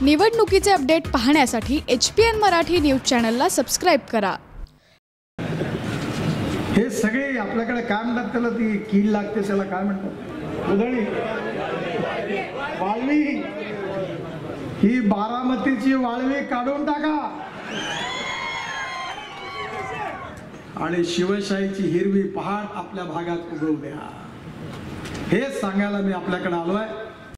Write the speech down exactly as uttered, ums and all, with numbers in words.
निवडणुकीचे अपडेट पाहण्यासाठी H P N Marathi news चॅनलला सबस्क्राइब करा। हे सगळे आपल्याकडे काय म्हणतात त्याला ती कील लागते त्याला काय म्हणतात उधळी वाळवी ही बारामतीची वाळवी काढून टाका आणि शिवशाहीची हिरवी पहाड आपल्या भागात उगवू द्या हे सांगायला मी आपल्याकडे आलोय।